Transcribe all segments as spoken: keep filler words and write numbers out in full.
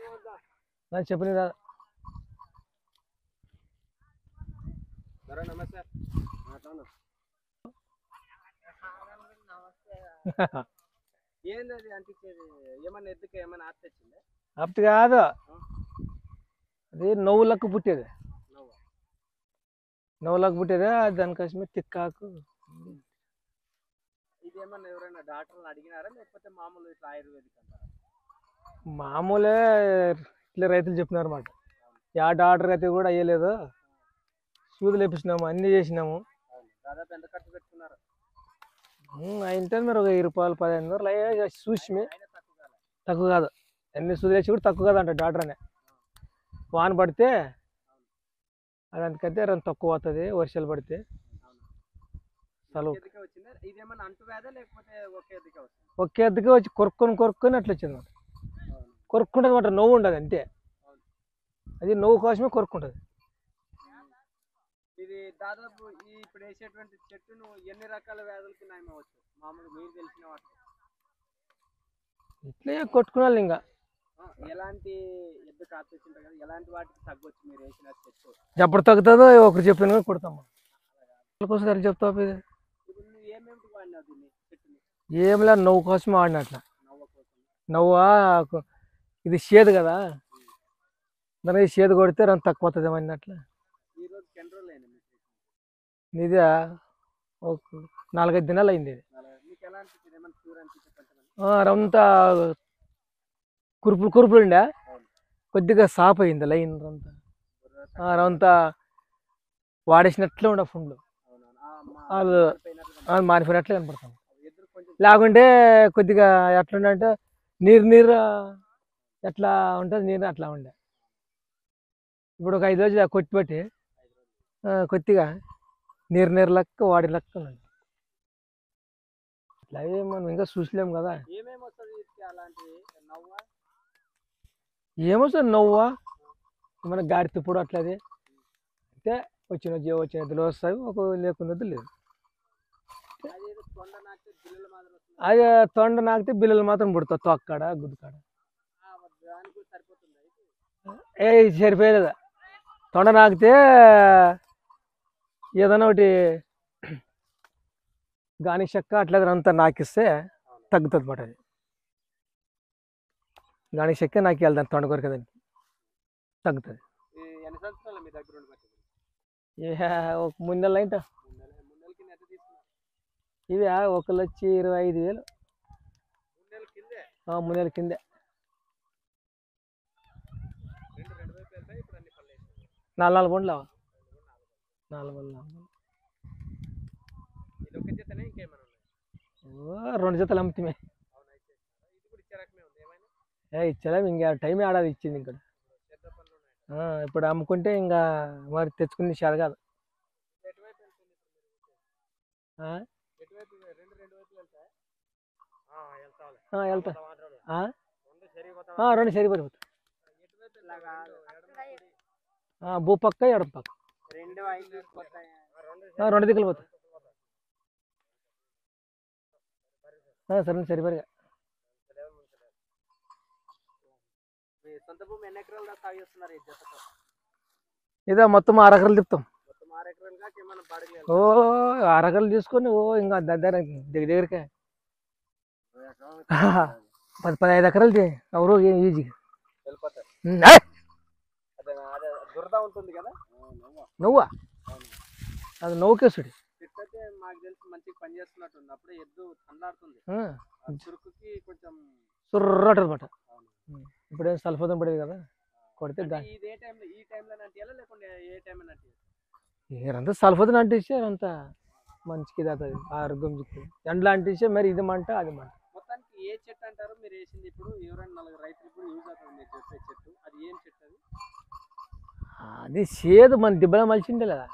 నాకు చెప్పని రా నమస్తే ఏంది అది అంటించేది ఏమన్నా ఎద్దుకు ఏమన్నా ఆర్తి వచ్చిందా అప్తి కాదు అది నవ్వులకు పుట్టేది నవ్వులకు పుట్టేది దానికోసమే తిక్కాకు ఇది ఏమన్నా ఎవరైనా డాక్టర్ని అడిగినారా లేకపోతే మామూలు ఇట్లా ఆయుర్వేదిక్ అంటారా మామూలే ఇట్లా రైతులు చెప్పినారు అన్నమాట యా డాక్టర్ అయితే కూడా అయ్యలేదు సూదులు వేపించినాము అన్నీ చేసినాము దాదాపు ఎంత ఖర్చు పెట్టుకున్నారు అయితే మీరు ఒక వెయ్యి రూపాయలు పదిహేను వందలు అయ్యా చూసి తక్కువ కాదు అన్ని సూదులు వేసి కూడా తక్కువ కాదంట డాక్టర్ అనే వాన పడితే అది అందుకైతే రెండు తక్కువ అవుతుంది వర్షాలు పడితే ఒకే ఎద్దుకే వచ్చి కొరుక్కొని కొరుక్కొని అట్లా వచ్చింది అనమాట కొరుక్కుంటుంది అనమాట నవ్వు ఉండదు అంతే అది నవ్వు కోసమే కొరుక్కుంటుంది ఇది దాదాపు ఈ ఇప్పుడు వేసేటువంటి చెట్టును ఎన్ని రకాల వ్యాధులకి నయం అవ్వచ్చు మామూలు మీరు తెలిసిన వాటి ఇట్లే కొట్టుకున్నాను ఇంకా ఎలాంటి ఎద్దు కాపుతుంటారు కదా ఎలాంటి వాటికి తగ్గొచ్చు మీరు వేసిన చెట్టు ఎప్పుడు తగ్గుతుందో ఒకరు చెప్పిన కొడతాము కోసం ఎట్లా చెప్తావు ఇది ఏమేమి వాడినావు దీన్ని చెట్టుని ఏం లేదు నవ్వు కోసం ఆడినట్ల నవ్వా ఇది చేదు కదా దానికి చేదు కొడితే రెండు తక్కువ అవుతుంది అన్నట్ల ఈరోజు ఎన్ని రోజులు అయింది ఇది ఒక నాలుగైదు దినాలు అయింది ఇది మీకు ఎలా అనిపించింది ఏమైనా క్యూర్ అనిపించింది అంతా కురుపులు కురుపులు ఉండే కొద్దిగా సాప్ అయింది లైన్ అంతా అంతా వాడేసినట్లే ఉండే ఫుండ్లు అది మారిపోయినట్లే కనపడుతుంది లేకుంటే కొద్దిగా ఎట్లుండే అంటే నీరు నీరు ఎట్లా ఉంటుంది నీరు అట్లా ఉండే ఇప్పుడు ఒక ఐదు రోజులు కొట్టిపెట్టి కొద్దిగా నీరు నీరు లెక్క వాడి లెక్క ఉండండి అట్లా మనం ఇంకా చూసలేము కదా ఏమొస్తుంది నవ్వా ఏమన్నా గాడి తిప్పుడు అట్లది అయితే వచ్చిన జీవ వచ్చిన ఎద్దులు వస్తాయి ఒక లేకుండా లేదు అదే తొండ నాకితే బిల్లలు మాత్రం పుడతావు తొక్కడ గుద్దుకాడ ఏ సరిపోయేదా తొండ నాకితే ఏదైనా ఒకటి గాని చెక్క అట్లా అంతా నాకిస్తే తగ్గుతుంది అన్నమాట అది గాని చెక్క నాకు వెళ్దాను తొండ కొరకు దానికి తగ్గుతుంది ఏ ఒక మూడు నెలలు అయింట ఇవి ఒకళ్ళు వచ్చి ఇరవై ఐదు వేలు మూడు నెలల కిందే నాలుగు నాలుగు పండ్లు నాలుగు రెండు జతలు అమ్ముతామే ఏ ఇచ్చా ఇంకా టైం ఆడాది ఇచ్చింది ఇక్కడ ఇప్పుడు అమ్ముకుంటే ఇంకా మరి తెచ్చుకుని చాలా కాదు వెళ్తా రెండు సరిపడిపోతా భూ పక్క ఎడం పక్క రెండు దిక్కులు పోతా సరే సరిపడిగా ఇదే మొత్తం ఆరు ఎకరాలు తిప్పుతాం ఓ ఆరు ఎకరాలు తీసుకొని ఓ ఇంకా దగ్గర దగ్గర దగ్గరకే పది పదహైదు ఎకరాలు ఎవరు ఈజీగా నువ్వా అది నవ్వుకేసుడు మాకు తెలిసి మంచిగా పని చేస్తున్నట్టుంది అప్పుడే ఎద్దు చల్లారుతుంది సుర్రట అనమాట ఇప్పుడేం సల్ఫోదం పడేది కదా కొడితే ఏదంతా సల్ఫోదం అంటిస్తే అంతా మంచికి ఇది అవుతుంది ఆరోగ్యం చిక్కు ఎండలో అంటిస్తే మరి ఇది మంట అది మంట మొత్తానికి ఏ చెట్టు అంటారు మీరు వేసింది ఇప్పుడు ఎవరైనా నలుగురు రైతులకు యూజ్ అవుతుంది మీరు చెప్పే చెట్టు అది ఏం చెట్టు అది అది చేదు మన దిబ్బలో మలిచిండే కదా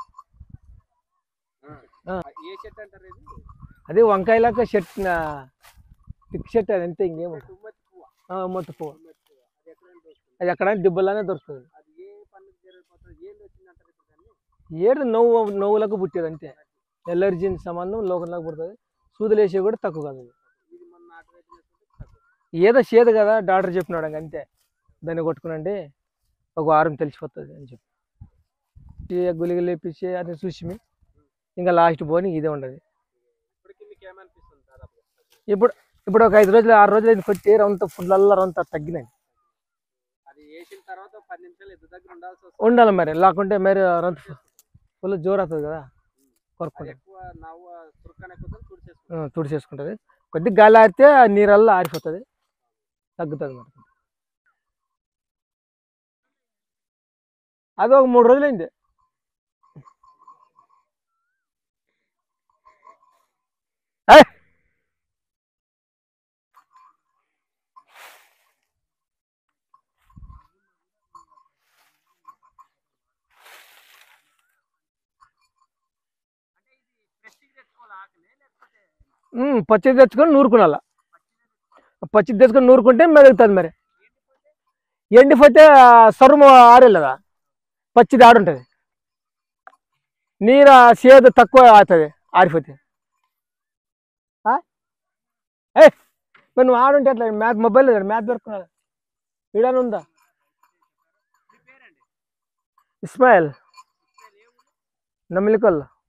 ఏ చెట్టు అంటారు ఇది అది వంకాయలాగా చెట్టు తిక్కు చెట్టు అది అంతే ఇంకేమో మొత్తం పువ్వు అది ఎక్కడైనా దిబ్బలానే దొరుకుతుంది ఏడు నవ్వు నవ్వులకు పుట్టేది అంతే ఎలర్జీని సంబంధం లోకంలోకి పుడుతుంది సూదులు వేసే కూడా తక్కువ కాదు ఏదో చేదు కదా డాక్టర్ చెప్పినాడు అంతే దాన్ని కొట్టుకునండి ఒక వారం తెలిసిపోతుంది అని చెప్పి ఈ గులిగలు లేపించి అది చూసి ఇంకా లాస్ట్ పోని ఇదే ఉండదు. ఇప్పటికి మీకు ఏమనిపిస్తుంది దాదాపుగా? ఇప్పుడు ఇప్పుడు ఒక ఐదు రోజులు ఆరు రోజులు అయింది కొట్టి రౌంత ఫుడ్లల్లో రౌంత తగ్గినాయి. అది వేసిన తర్వాత ఒక పది నిమిషాలు ఎద్దు దగ్గర ఉండాల్సి వస్తుంది. ఉండాలి మరి, లేకుంటే మరి రౌంత ఫుల్ జోరు అవుతుంది కదా, అది కొరుక్కుంటుంది, ఎక్కువ నవ్వు చురుకనే కొద్ది తుడిచేసుకుంటాం. తుడిచేసుకుంటుంది. కొద్దిగా గాలి ఆడితే ఆ నీరల్లో ఆరిపోతుంది, తగ్గుతుంది మరి. అది ఒక మూడు రోజులైంది. ఏయ్! ఉమ్, పచ్చిది తెచ్చుకొని నూరుకునాల. పచ్చిది తెచ్చుకొని నూరుకుంటే మెరుగుతుంది మరి. ఎండిపోతే సరుము ఆరేలేదా, పచ్చిది ఆడుంటుంది, నీరు సేదు తక్కువ అవుతుంది ఆరిపోతే. ఏ మరి నువ్వు ఆడుంటే ఎట్లా? మ్యాథ్ మొబైల్ లేదా, మ్యాథ్ దొరుకుతున్నా వీడాని ఉందా? మీ పేరండి? ఇస్మాయిల్ నమ్మిలికొల్లు.